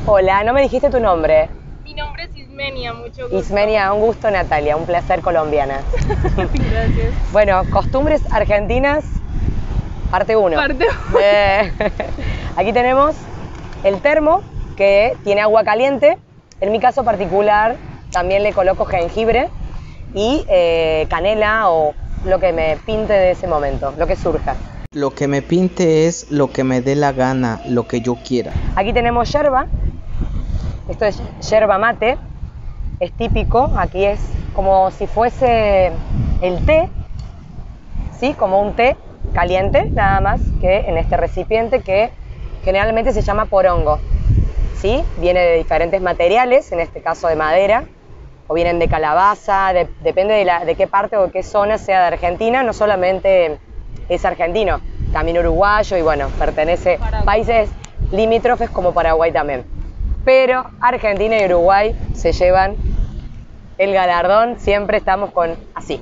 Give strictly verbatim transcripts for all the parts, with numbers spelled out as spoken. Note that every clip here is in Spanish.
Hola, no me dijiste tu nombre. Mi nombre es Ismenia, mucho gusto. Ismenia, un gusto, Natalia, un placer, colombiana. Gracias. Bueno, costumbres argentinas, parte uno. Parte uno. Eh, aquí tenemos el termo, que tiene agua caliente. En mi caso particular, también le coloco jengibre y eh, canela o lo que me pinte de ese momento, lo que surja. Lo que me pinte es lo que me dé la gana, lo que yo quiera. Aquí tenemos yerba. Esto es yerba mate, es típico, aquí es como si fuese el té, ¿sí? Como un té caliente, nada más que en este recipiente que generalmente se llama porongo, ¿sí? Viene de diferentes materiales, en este caso de madera, o vienen de calabaza, de, depende de, la, de qué parte o de qué zona sea de Argentina, no solamente es argentino, también uruguayo y bueno, pertenece a países limítrofes como Paraguay también. Pero Argentina y Uruguay se llevan el galardón, siempre estamos con así.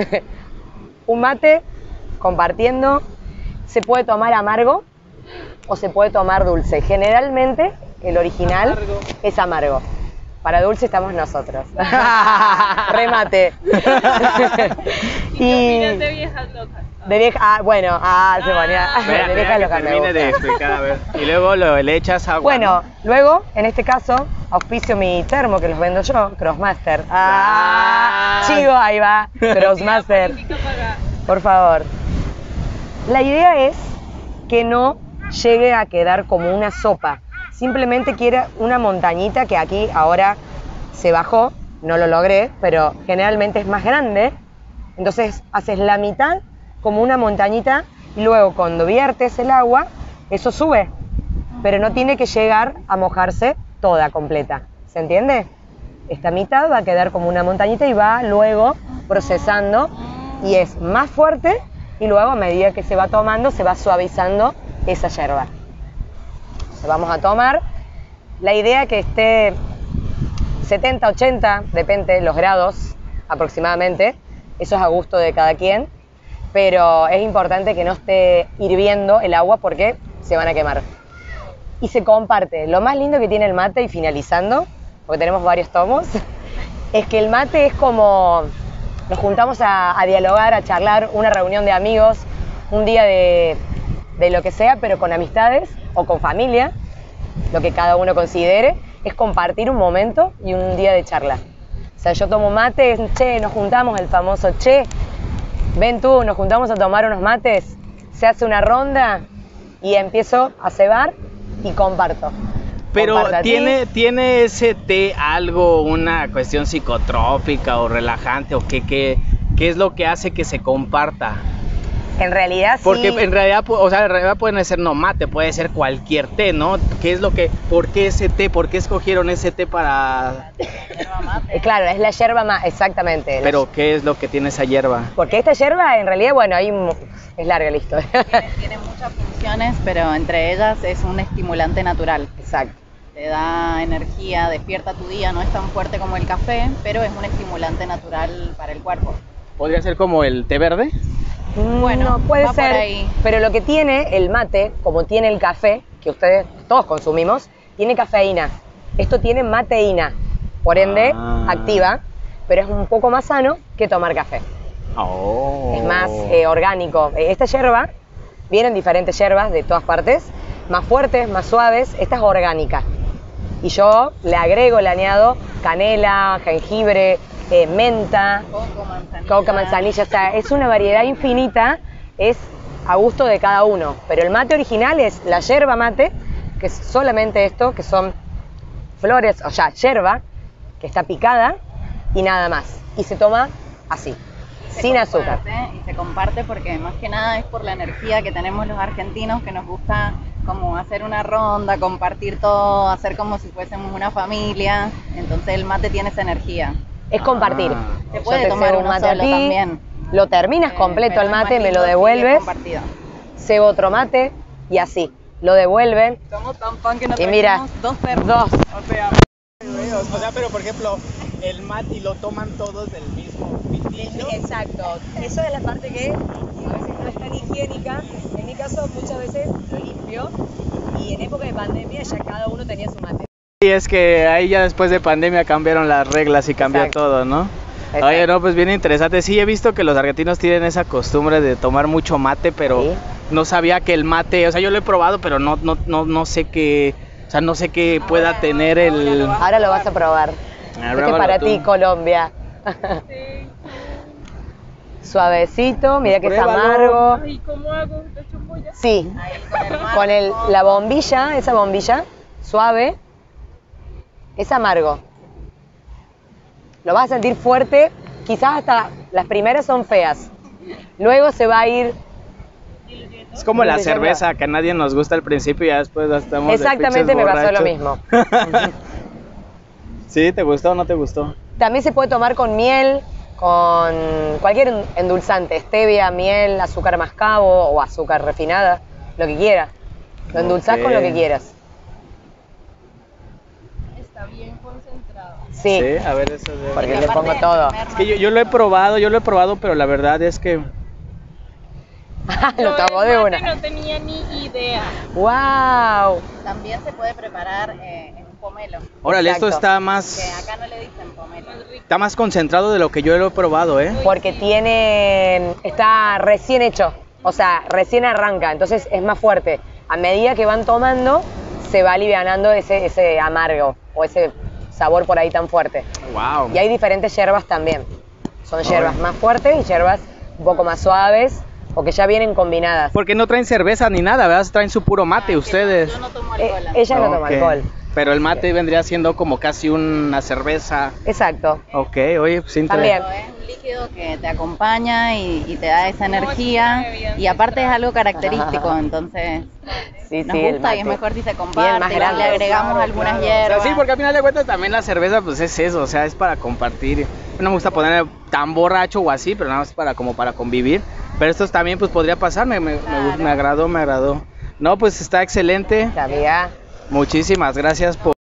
Un mate compartiendo, se puede tomar amargo o se puede tomar dulce. Generalmente el original amargo. Es amargo. Para dulce estamos nosotros. Remate. ¿Y qué opinas de viejas locas? De vieja, ah, bueno, ah, se ponía. Espera, de viejas locas me termine gusta. de explicar, a ver. Y luego lo, le echas agua. Bueno, ¿no? Luego, en este caso, auspicio mi termo que los vendo yo, Crossmaster. Ah, chivo, ahí va, Crossmaster. Por favor. La idea es que no llegue a quedar como una sopa. Simplemente quiere una montañita que aquí ahora se bajó, no lo logré, pero generalmente es más grande. Entonces haces la mitad como una montañita y luego cuando viertes el agua, eso sube. Pero no tiene que llegar a mojarse toda completa. ¿Se entiende? Esta mitad va a quedar como una montañita y va luego procesando y es más fuerte y luego a medida que se va tomando se va suavizando esa yerba. Vamos a tomar. La idea que esté setenta, ochenta, depende de los grados aproximadamente. Eso es a gusto de cada quien. Pero es importante que no esté hirviendo el agua porque se van a quemar. Y se comparte. Lo más lindo que tiene el mate, y finalizando, porque tenemos varios tomos, es que el mate es como... Nos juntamos a, a dialogar, a charlar, una reunión de amigos, un día de, de lo que sea, pero con amistades o con familia, lo que cada uno considere, es compartir un momento y un día de charla. O sea, yo tomo mate, che, nos juntamos, el famoso che, ven tú, nos juntamos a tomar unos mates, se hace una ronda y empiezo a cebar y comparto. Pero ¿tiene, ¿tiene ese té algo, una cuestión psicotrópica o relajante o qué, qué, qué es lo que hace que se comparta? En realidad sí. Porque en realidad, o sea, en realidad puede ser no mate, puede ser cualquier té, ¿no? ¿Qué es lo que, por qué ese té, por qué escogieron ese té para...? Claro, es la yerba mate, exactamente. Pero ¿qué es lo que tiene esa hierba? Porque esta yerba, en realidad, bueno, ahí es larga la historia. Tiene, tiene muchas funciones, pero entre ellas es un estimulante natural. Exacto. Te da energía, despierta tu día, no es tan fuerte como el café, pero es un estimulante natural para el cuerpo. ¿Podría ser como el té verde? Bueno, no, puede va ser, por ahí. Pero lo que tiene el mate, como tiene el café, que ustedes todos consumimos, tiene cafeína. Esto tiene mateína, por ende ah. activa, pero es un poco más sano que tomar café. Oh. Es más eh, orgánico. Esta yerba, vienen diferentes yerbas de todas partes, más fuertes, más suaves, esta es orgánica. Y yo le agrego, le añado canela, jengibre, eh, menta, Coco, manzanilla. coca, manzanilla, o sea, es una variedad infinita, es a gusto de cada uno. Pero el mate original es la yerba mate, que es solamente esto, que son flores, o sea, yerba, que está picada y nada más. Y se toma así, sin azúcar. Y se comparte porque más que nada es por la energía que tenemos los argentinos, que nos gusta como hacer una ronda, compartir todo, hacer como si fuésemos una familia. Entonces el mate tiene esa energía. Es compartir. Ah. Se Yo puede te tomar cebo uno un mate a solo ti, también. lo terminas Eh, completo pero el es más mate, me lindo lo si es devuelves, compartido. cebo otro mate y así, lo devuelven. Somos tan fan que nos Y mira, trajimos dos termos. dos. O sea, o sea, pero por ejemplo, el mate lo toman todos del mismo pitillo. Exacto, eso es la parte que a veces no es tan higiénica. En mi caso muchas veces lo limpio y en época de pandemia ya cada uno tenía su mate. Y es que ahí ya después de pandemia cambiaron las reglas y cambió Exacto. todo, ¿no? Exacto. Oye, no, pues bien interesante. Sí, he visto que los argentinos tienen esa costumbre de tomar mucho mate, pero Sí. no sabía que el mate, o sea, yo lo he probado, pero no, no, no, no sé qué, o sea, no sé qué pueda tener el... Ahora lo vas a probar. Ah, Este es pruébalo para tú. ti, Colombia. Sí. Suavecito, mira que es Pruébalo. amargo. Ay, ¿cómo hago? ¿Lo chupo ya? Sí, Ahí con el mar, con el, con- la bombilla, esa bombilla, suave, es amargo. Lo vas a sentir fuerte, quizás hasta las primeras son feas. Luego se va a ir... Es como la Diluyendo. cerveza, que a nadie nos gusta al principio y ya después ya estamos de Exactamente, pinches me pasó lo borrachos. mismo. ¿Sí? ¿Te gustó o no te gustó? También se puede tomar con miel, con cualquier endulzante, stevia, miel, azúcar mascabo o azúcar refinada, lo que quieras. Lo endulzás con lo que Ok. quieras. Está bien concentrado. Sí, a ver eso de... porque Y le aparte, pongo todo. primer Es que yo, yo lo he probado, yo lo he probado, pero la verdad es que... Lo Yo tomó el de mate una. no tenía ni idea. ¡Wow! También se puede preparar eh, en un pomelo, Órale, esto Exacto. está que más... acá no le dicen pomelo. Más rico. Está más concentrado de lo que yo lo he probado, ¿eh? Porque tiene, está recién hecho, o sea, recién arranca, entonces es más fuerte. A medida que van tomando, se va alivianando ese, ese amargo o ese sabor por ahí tan fuerte. Wow. Y hay diferentes hierbas también. Son hierbas Ay. más fuertes y hierbas un poco más suaves o que ya vienen combinadas. Porque no traen cerveza ni nada, ¿verdad? Traen su puro mate Ah, que no, ustedes. yo no tomo Eh, alcohol. ella no toma Ok. alcohol. Pero el mate vendría siendo como casi una cerveza. Exacto. Ok, oye, pues interesante. También. Pero es un líquido que te acompaña y, y te da esa No, es energía una bebida y aparte es algo característico, Ajá. entonces Sí, nos sí, el gusta y es mate. mejor si se Bien, comparte, más y grande. le agregamos Claro, algunas claro. O sea, hierbas. sí, porque al final de cuentas también la cerveza pues es eso, o sea, es para compartir. No me gusta poner tan borracho o así, pero nada más para como para convivir. Pero esto también pues podría pasar, me, me, me gust- me agradó, me agradó. No, pues está excelente. Amiga. Muchísimas gracias por...